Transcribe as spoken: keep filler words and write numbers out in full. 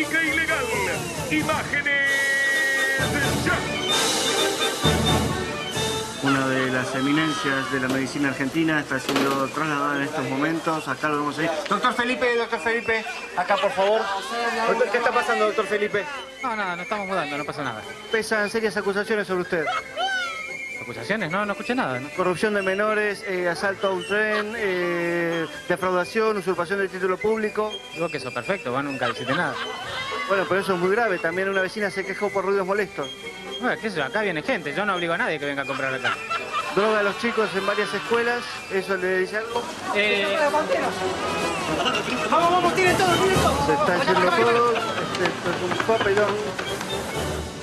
música ilegal. Imágenes ya. Una de las eminencias de la medicina argentina está siendo trasladada en estos momentos. Acá lo vamos a ir. Doctor Felipe, doctor Felipe, acá por favor. Doctor, ¿qué está pasando, doctor Felipe? No, nada, no estamos mudando, no pasa nada. Pesan serias acusaciones sobre usted. ¿Acusaciones? No, no escuché nada, ¿no? Corrupción de menores, eh, asalto a un tren, eh, defraudación, usurpación de título público. Digo que eso es perfecto, vos nunca hiciste nada. Bueno, pero eso es muy grave. También una vecina se quejó por ruidos molestos. Bueno, qué sé yo, acá viene gente, yo no obligo a nadie que venga a comprar acá. Droga a los chicos en varias escuelas, ¿eso le dice algo? Eh... Vamos, vamos, tiren todo, tiren todo. Se está haciendo todo, este, esto es un papelón.